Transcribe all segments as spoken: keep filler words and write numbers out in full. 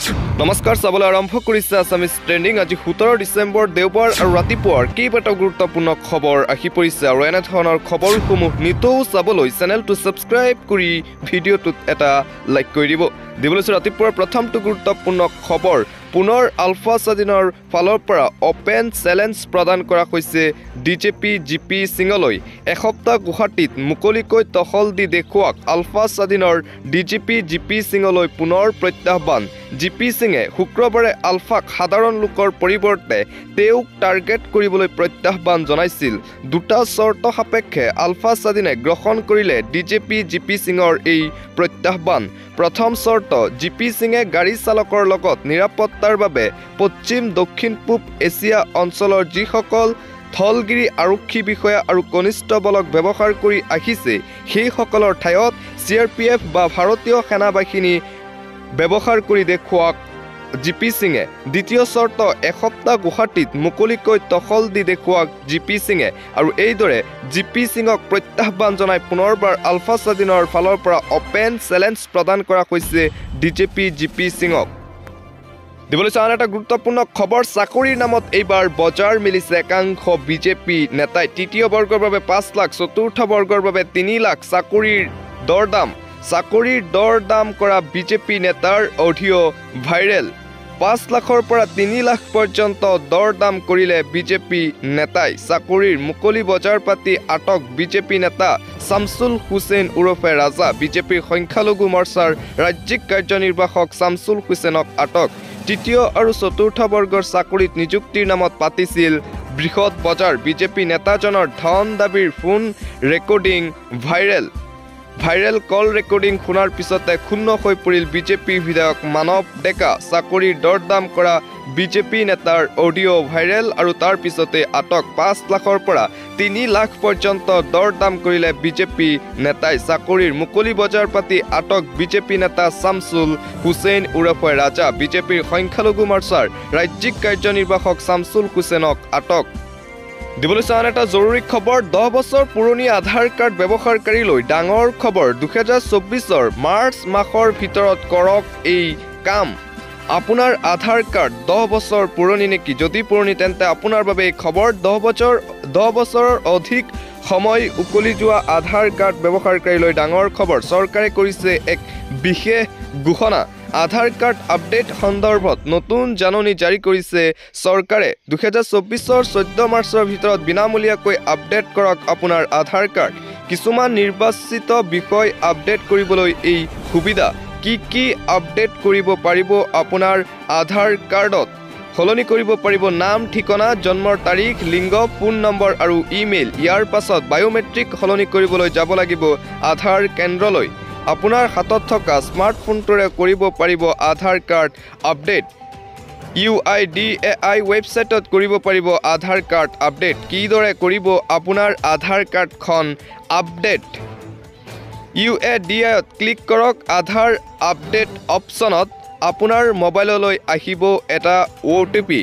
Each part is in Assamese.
নমস্কাৰ চাবলৈ আৰম্ভ কৰিছে আছামিজ ট্ৰেণ্ডিং। আজি সোতৰ ডিচেম্বৰ দেওবাৰ আৰু ৰাতিপুৱাৰ কেইবাটাও গুৰুত্বপূৰ্ণ খবৰ আহি পৰিছে আৰু এনে ধৰণৰ খবৰসমূহ নিতৌ চাবলৈ চেনেলটো ছাবস্ক্ৰাইব কৰি ভিডিঅ'টোত এটা লাইক কৰি দিব। দিবলৈছে ৰাতিপুৱাৰ প্ৰথমটো গুৰুত্বপূৰ্ণ খবৰ। পুনৰ আলফা স্বাধীনৰ ফালৰ পৰা অপেন চেলেঞ্জ প্ৰদান কৰা হৈছে ডিজেপি জি পি সিঙলৈ। এসপ্তাহ গুৱাহাটীত মুকলিকৈ টহল দি দেখুৱাক আলফা স্বাধীনৰ ডিজিপি জি পি সিঙলৈ পুনৰ প্ৰত্যাহ্বান। জি পি সিঙে শুক্ৰবাৰে আলফাক সাধাৰণ লোকৰ পৰিৱৰ্তে তেওঁক টাৰ্গেট কৰিবলৈ প্ৰত্যাহ্বান জনাইছিল। দুটা চৰ্ত সাপেক্ষে আলফা স্বাধীনে গ্ৰহণ কৰিলে ডিজেপি জি পি সিঙৰ এই প্ৰত্যাহ্বান। প্ৰথম চৰ্ত, জি পি সিঙে গাড়ী চালকৰ লগত নিৰাপত্তাৰ বাবে পশ্চিম দক্ষিণ পূব এছিয়া অঞ্চলৰ যিসকল থলগিৰি আৰক্ষী বিষয়া আৰু কনিষ্টবলক ব্যৱহাৰ কৰি আহিছে সেইসকলৰ ঠাইত চি আৰ পি এফ বা ভাৰতীয় সেনাবাহিনী ব্যৱহাৰ কৰি দেখুৱাক জি পি সিঙে। দ্বিতীয় চৰ্ত, এসপ্তাহ গুৱাহাটীত মুকলিকৈ টহল দি দেখুৱাক জি পি সিঙে। আৰু এইদৰে জি পি সিঙক প্ৰত্যাহ্বান জনাই পুনৰবাৰ আলফা স্বাধীনৰ ফালৰ পৰা অপেন চেলেঞ্জ প্ৰদান কৰা হৈছে ডিজেপি জি পি সিঙক। দিবলৈ আন এটা গুৰুত্বপূৰ্ণ খবৰ, চাকৰিৰ নামত এইবাৰ বজাৰ মিলিছে একাংশ বিজেপি নেতাই। তৃতীয় বৰ্গৰ বাবে পাঁচ লাখ, চতুৰ্থ বৰ্গৰ বাবে তিনি লাখ চাকৰিৰ দৰদাম। চাকৰিৰ দৰ দাম কৰা বিজেপি নেতাৰ অডিঅ' ভাইৰেল। পাঁচ লাখৰ পৰা তিনি লাখ পৰ্যন্ত দৰ দাম কৰিলে বিজেপি নেতাই। চাকৰিৰ মুকলি বজাৰ পাতি আটক বিজেপি নেতা শামছুল হুছেইন ওৰফে ৰাজা। বিজেপিৰ সংখ্যালঘু মৰ্চাৰ ৰাজ্যিক কাৰ্যনিৰ্বাহক শামছুল হুছেইনক আটক। তৃতীয় আৰু চতুৰ্থ বৰ্গৰ চাকৰিত নিযুক্তিৰ নামত পাতিছিল বৃহৎ বজাৰ। বিজেপি নেতাজনৰ ধন দাবীৰ phone recording viral. Viral call recording শুনাৰ পিছতে ক্ষুণ্ণ হৈ পৰিল বিজেপি বিধায়ক মানৱ ডেকা। চাকৰিৰ দৰ দাম কৰা বিজেপি নেতাৰ অডিঅ' ভাইৰেল আৰু তাৰ পিছতে আটক। পাঁচ লাখৰ পৰা তিনি লাখ পৰ্যন্ত দৰ দাম কৰিলে বিজেপি নেতাই। চাকৰিৰ মুকলি বজাৰ পাতি আটক বিজেপি নেতা শামছুল হুছেইন ওৰফে ৰাজা। বিজেপিৰ সংখ্যালঘু মৰ্চাৰ ৰাজ্যিক কাৰ্যনিৰ্বাহক শামছুল হুছেইনক আটক। দিবলৈ আন এটা জৰুৰী খবৰ, দহ বছৰ পুৰণি আধাৰ কাৰ্ড ব্যৱহাৰকাৰীলৈ ডাঙৰ খবৰ। দুহেজাৰ চৌব্বিছৰ মাৰ্চ মাহৰ ভিতৰত কৰক এই কাম। আপোনাৰ আধাৰ কাৰ্ড দহ বছৰ পুৰণি নেকি? যদি পুৰণি তেন্তে আপোনাৰ বাবে এই খবৰ। দহ বছৰ দহ বছৰৰ অধিক সময় উকলি যোৱা আধাৰ কাৰ্ড ব্যৱহাৰকাৰীলৈ ডাঙৰ খবৰ। চৰকাৰে কৰিছে এক বিশেষ ঘোষণা। আধাৰ কাৰ্ড আপডেট সন্দৰ্ভত নতুন জাননী জাৰি কৰিছে চৰকাৰে। দুহেজাৰ চৌব্বিছৰ চৈধ্য মাৰ্চৰ ভিতৰত বিনামূলীয়াকৈ আপডেট কৰক আপোনাৰ আধাৰ কাৰ্ড। কিছুমান নিৰ্বাচিত বিষয় আপডেট কৰিবলৈ এই সুবিধা। কি কি আপডেট কৰিব পাৰিব আপোনাৰ আধাৰ কাৰ্ডত? সলনি কৰিব পাৰিব নাম, ঠিকনা, জন্মৰ তাৰিখ, লিংগ, ফোন নম্বৰ আৰু ইমেইল। ইয়াৰ পাছত বায়'মেট্ৰিক সলনি কৰিবলৈ যাব লাগিব আধাৰ কেন্দ্ৰলৈ। আপোনাৰ হাতত থকা স্মাৰ্টফোনটোৰে কৰিব পাৰিব Aadhaar card update. U I D A I ৱেবছাইটত কৰিব পাৰিব আধাৰ কাৰ্ড আপডেট। কিদৰে কৰিব আপোনাৰ আধাৰ কাৰ্ডখন আপডেট? ইউ এ ডি আইত ক্লিক কৰক। আধাৰ আপডেট অপশ্যনত আপোনাৰ মোবাইললৈ আহিব এটা O' T P.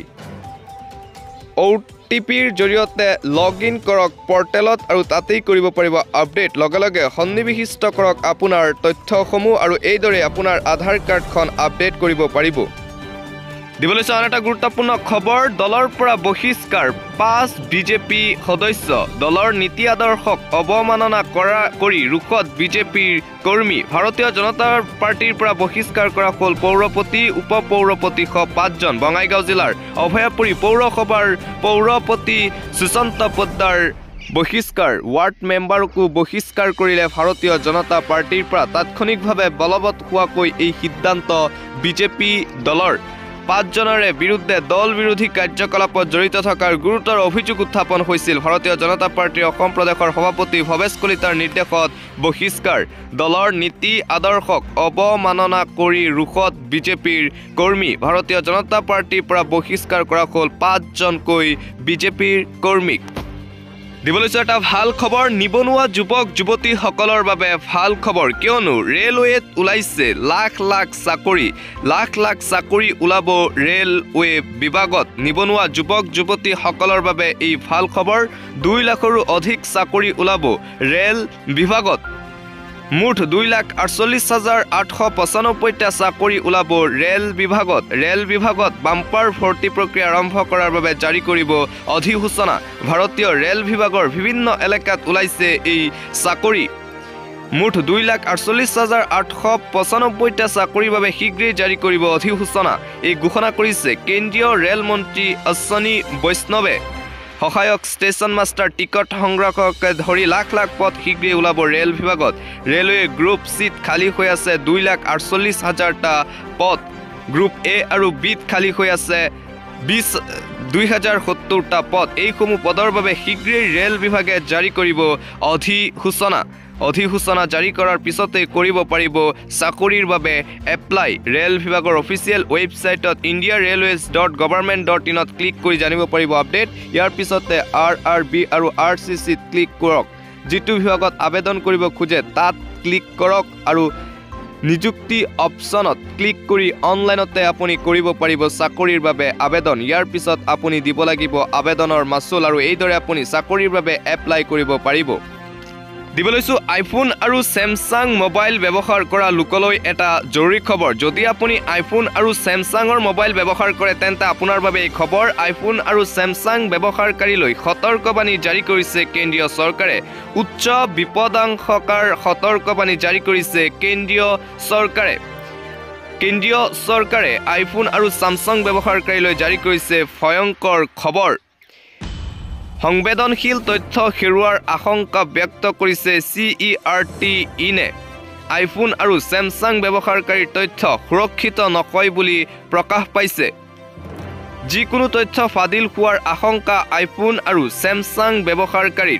O' T পিৰ জৰিয়তে লগ ইন কৰক পৰ্টেলত আৰু তাতেই কৰিব পাৰিব আপডেট। লগে লগে সন্নিৱিষ্ট কৰক আপোনাৰ তথ্যসমূহ আৰু এইদৰে আপোনাৰ আধাৰ কাৰ্ডখন আপডেট কৰিব পাৰিব। দিবলৈ আন এটা গুৰুত্বপূৰ্ণ খবৰ, দলৰ পৰা বহিষ্কাৰ পাঁচ বিজেপি সদস্য। দলৰ নীতি আদৰ্শক অৱমাননা কৰা কৰি ৰোষত বিজেপিৰ কৰ্মী। ভাৰতীয় জনতা পাৰ্টিৰ পৰা বহিষ্কাৰ কৰা হ'ল পৌৰপতি, উপ পৌৰপতি সহ পাঁচজন। বঙাইগাঁও জিলাৰ অভয়াপুৰী পৌৰসভাৰ পৌৰপতি সুশান্ত পোদ্দাৰ বহিষ্কাৰ। ৱাৰ্ড মেম্বাৰকো বহিষ্কাৰ কৰিলে ভাৰতীয় জনতা পাৰ্টিৰ পৰা। তাৎক্ষণিকভাৱে বলবৎ হোৱাকৈ এই সিদ্ধান্ত বিজেপি দলৰ। পাঁচজনৰে বিৰুদ্ধে দল বিৰোধী কাৰ্যকলাপত জড়িত থকাৰ গুৰুতৰ অভিযোগ উত্থাপন হৈছিল। ভাৰতীয় জনতা পাৰ্টীৰ অসম প্ৰদেশৰ সভাপতি ভৱেশ কলিতাৰ নিৰ্দেশত বহিষ্কাৰ। দলৰ নীতি আদৰ্শক অৱমাননা কৰি ৰোষত বিজেপিৰ কৰ্মী। ভাৰতীয় জনতা পাৰ্টীৰ পৰা বহিষ্কাৰ কৰা হ'ল পাঁচজনকৈ বিজেপিৰ কৰ্মীক। দিবলৈ এটা ভাল খবৰ, নিবনুৱা যুৱক যুৱতীসকলৰ বাবে ভাল খবৰ। কিয়নো ৰেলৱেত ওলাইছে লাখ লাখ চাকৰি। লাখ লাখ চাকৰি ওলাব ৰেলৱে বিভাগত। নিবনুৱা যুৱক যুৱতীসকলৰ বাবে এই ভাল খবৰ। দুই লাখৰো অধিক চাকৰি ওলাব ৰেল বিভাগত। মুঠ দুই লাখ আঠচল্লিছ হাজাৰ আঠশ পঁচানব্বৈটা চাকৰি ওলাব ৰেল বিভাগত ৰেল বিভাগত বাম্পাৰ ভৰ্তি প্ৰক্ৰিয়া আৰম্ভ কৰাৰ বাবে জাৰি কৰিব অধিসূচনা ভাৰতীয় ৰেল বিভাগৰ বিভিন্ন এলেকাত ওলাইছে এই চাকৰি মুঠ দুই লাখ আঠচল্লিছ হাজাৰ আঠশ পঁচানব্বৈটা চাকৰিৰ বাবে শীঘ্ৰেই জাৰি কৰিব অধিসূচনা এই ঘোষণা কৰিছে কেন্দ্ৰীয় ৰেল মন্ত্ৰী অশ্বিনী বৈষ্ণৱে সহায়ক ষ্টেচন মাষ্টাৰ টিকট সংগ্ৰাহককে ধৰি লাখ লাখ পদ শীঘ্ৰেই ওলাব ৰেল বিভাগত ৰেলৱে গ্ৰুপ চিট খালী হৈ আছে দুই লাখ আঠচল্লিছ হাজাৰটা পদ গ্ৰুপ এ আৰু বিত খালী হৈ আছে বিশ দুই হাজাৰ সত্তৰটা পদ এইসমূহ পদৰ বাবে শীঘ্ৰেই ৰেল বিভাগে জাৰি কৰিব অধিসূচনা অধিসূচনা জাৰি কৰাৰ পিছতে কৰিব পাৰিব চাকৰিৰ বাবে এপ্লাই ৰেল বিভাগৰ অফিচিয়েল ৱেবছাইটত India railways dot government dot ইনত ক্লিক কৰি জানিব পাৰিব আপডেট ইয়াৰ পিছতে আৰ আৰ বি আৰু আৰ চি চিত ক্লিক কৰক যিটো বিভাগত আবেদন কৰিব খোজে তাত ক্লিক কৰক আৰু নিযুক্তি অপশ্যনত ক্লিক কৰি অনলাইনতে আপুনি কৰিব পাৰিব চাকৰিৰ বাবে আবেদন ইয়াৰ পিছত আপুনি দিব লাগিব আবেদনৰ মাচুল আৰু এইদৰে আপুনি চাকৰিৰ বাবে এপ্লাই কৰিব পাৰিব দিব লৈছো আইফোন আৰু স্যামসাং মোবাইল ব্যৱহাৰ কৰা লোকলৈ এটা জৰুৰী খবৰ যদি আপুনি আইফোন আৰু স্যামসাংৰ মোবাইল ব্যৱহাৰ কৰে তেন্তে আপোনাৰ বাবে এই খবৰ আইফোন আৰু স্যামসাং ব্যৱহাৰকাৰীলৈ সতৰ্কবাণী জাৰি কৰিছে কেন্দ্ৰীয় চৰকাৰে উচ্চ বিপদাশংকাৰ সতৰ্কবাণী জাৰি কৰিছে কেন্দ্ৰীয় চৰকাৰে কেন্দ্ৰীয় চৰকাৰে আইফোন আৰু স্যামসাং ব্যৱহাৰকাৰীলৈ জাৰি কৰিছে ভয়ংকৰ খবৰ সংবেদনশীল তথ্য হেৰুৱাৰ আশংকা ব্যক্ত কৰিছে চি ই আৰ টি ইনে আইফোন আৰু স্যামসাং ব্যৱহাৰকাৰীৰ তথ্য সুৰক্ষিত নহয় বুলি প্ৰকাশ পাইছে যিকোনো তথ্য ফাদিল হোৱাৰ আশংকা আইফোন আৰু স্যামসাং ব্যৱহাৰকাৰীৰ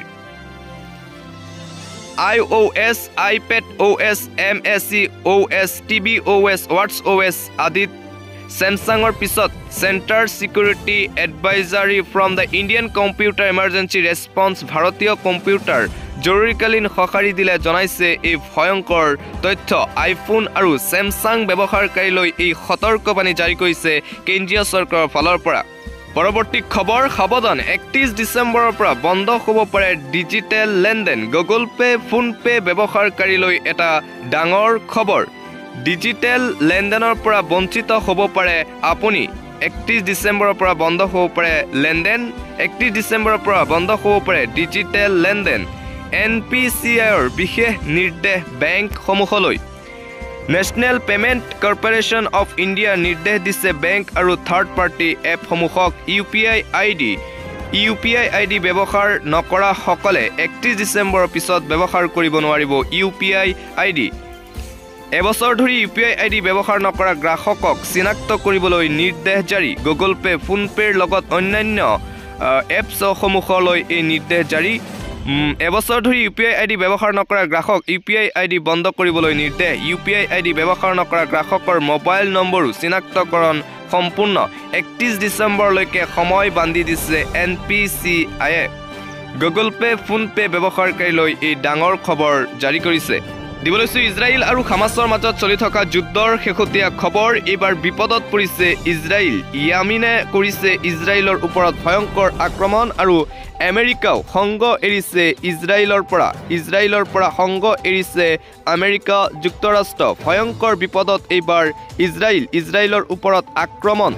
I O S iPad O S M S E O S TV O S ৱাটছ অ এছ আদিত স্যামসাংৰ পিছত centre security advisory from the Indian computer emergency response ভাৰতীয় কম্পিউটাৰ জৰুৰীকালীন সঁহাৰি দিলে জনাইছে এই ভয়ংকৰ তথ্য আইফোন আৰু স্যামসাং ব্যৱহাৰকাৰীলৈ এই সতৰ্কবাণী জাৰি কৰিছে কেন্দ্ৰীয় চৰকাৰৰ ফালৰ পৰা পৰৱৰ্তী খবৰ সাৱধান একত্ৰিছ ডিচেম্বৰৰ পৰা বন্ধ হ'ব পাৰে ডিজিটেল লেনদেন গুগল পে ফোন পে ব্যৱহাৰকাৰীলৈ এটা ডাঙৰ খবৰ ডিজিটেল লেনদেনৰ পৰা বঞ্চিত হ'ব পাৰে আপুনি একত্ৰিছ ডিচেম্বৰৰ পৰা বন্ধ হ'ব পাৰে লেনদেন একত্ৰিছ ডিচেম্বৰৰ পৰা বন্ধ হ'ব পাৰে ডিজিটেল লেনদেন এন পি চি আইৰ বিশেষ নিৰ্দেশ বেংকসমূহলৈ national payment corporation of India নিৰ্দেশ দিছে বেংক আৰু থাৰ্ড পাৰ্টি এপসমূহক U P I I D U P I I D ব্যৱহাৰ নকৰাসকলে একত্ৰিছ ডিচেম্বৰৰ পিছত ব্যৱহাৰ কৰিব নোৱাৰিব U P I I D এবছৰ ধৰি U P I I D ব্যৱহাৰ নকৰা গ্ৰাহকক চিনাক্ত কৰিবলৈ নিৰ্দেশ জাৰি গুগল পে ফোন পেৰ লগত অন্যান্য এপছসমূহলৈ এই নিৰ্দেশ জাৰি এবছৰ ধৰি U P I I D ব্যৱহাৰ নকৰা গ্ৰাহক U P I I D বন্ধ কৰিবলৈ নিৰ্দেশ U P I I D ব্যৱহাৰ নকৰা গ্ৰাহকৰ মোবাইল নম্বৰো চিনাক্তকৰণ সম্পূৰ্ণ একত্ৰিছ ডিচেম্বৰলৈকে সময় বান্ধি দিছে এন পি চি আইয়ে গুগল পে ফোন পে ব্যৱহাৰকাৰীলৈ এই ডাঙৰ খবৰ জাৰি কৰিছে দিব লৈছো ইজৰাইল আৰু হামাছৰ মাজত চলি থকা যুদ্ধৰ শেহতীয়া খবৰ এইবাৰ বিপদত পৰিছে ইজৰাইল ইয়ামিনে কৰিছে ইজৰাইলৰ ওপৰত ভয়ংকৰ আক্ৰমণ আৰু আমেৰিকাও সংগ এৰিছে ইজৰাইলৰ পৰা ইজৰাইলৰ পৰা সংগ এৰিছে আমেৰিকা যুক্তৰাষ্ট্ৰ ভয়ংকৰ বিপদত এইবাৰ ইজৰাইল ইজৰাইলৰ ওপৰত আক্ৰমণ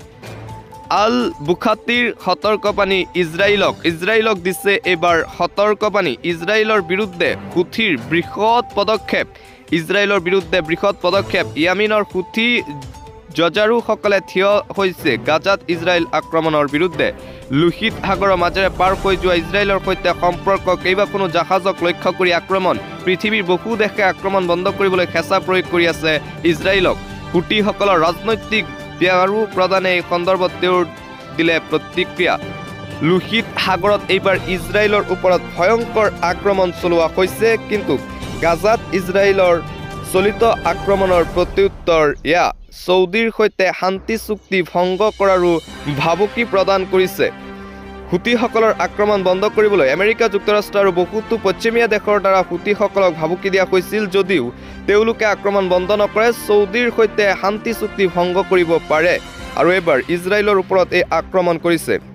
আল বুখাতিৰ সতৰ্কবাণী ইজৰাইলক ইজৰাইলক দিছে এইবাৰ সতৰ্কবাণী ইজৰাইলৰ বিৰুদ্ধে হুথিৰ বৃহৎ পদক্ষেপ ইজৰাইলৰ বিৰুদ্ধে বৃহৎ পদক্ষেপ ইয়ামিনৰ হুথি জজাৰুসকলে থিয় হৈছে গাজাত ইজৰাইল আক্ৰমণৰ বিৰুদ্ধে লোহিত সাগৰৰ মাজেৰে পাৰ হৈ যোৱা ইজৰাইলৰ সৈতে সম্পৰ্ক কেইবাখনো জাহাজক লক্ষ্য কৰি আক্ৰমণ পৃথিৱীৰ বহু দেশে আক্ৰমণ বন্ধ কৰিবলৈ হেঁচা প্ৰয়োগ কৰি আছে ইজৰাইলক হুথিসকলৰ ৰাজনৈতিক আৰু প্ৰধানে এই সন্দৰ্ভত তেওঁৰ দিলে প্ৰতিক্ৰিয়া লোহিত সাগৰত এইবাৰ ইজৰাইলৰ ওপৰত ভয়ংকৰ আক্ৰমণ চলোৱা হৈছে কিন্তু গাজাত ইজৰাইলৰ চলিত আক্ৰমণৰ প্ৰত্যুত্তৰ এয়া সৌদিৰ সৈতে শান্তি চুক্তি ভংগ কৰাৰো ভাবুকি প্ৰদান কৰিছে হুথিসকলৰ আক্ৰমণ বন্ধ কৰিবলৈ আমেৰিকা যুক্তৰাষ্ট্ৰ আৰু বহুতো পশ্চিমীয়া দেশৰ দ্বাৰা হুথিসকলক ভাবুকি দিয়া হৈছিল যদিও তেওঁলোকে আক্ৰমণ বন্ধ নকৰে সৌদিৰ সৈতে শান্তি চুক্তি ভংগ কৰিব পাৰে আৰু এবাৰ ইজৰাইলৰ ওপৰত এই আক্ৰমণ কৰিছে